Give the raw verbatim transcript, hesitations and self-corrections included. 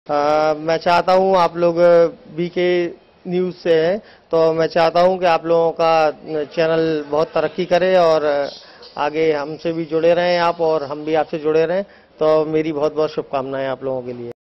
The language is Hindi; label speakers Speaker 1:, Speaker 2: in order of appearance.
Speaker 1: आ, मैं चाहता हूं आप लोग बीके न्यूज़ से हैं, तो मैं चाहता हूं कि आप लोगों का चैनल बहुत तरक्की करे और आगे हमसे भी जुड़े रहें आप और हम भी आपसे जुड़े रहें। तो मेरी बहुत बहुत शुभकामनाएं आप लोगों के लिए।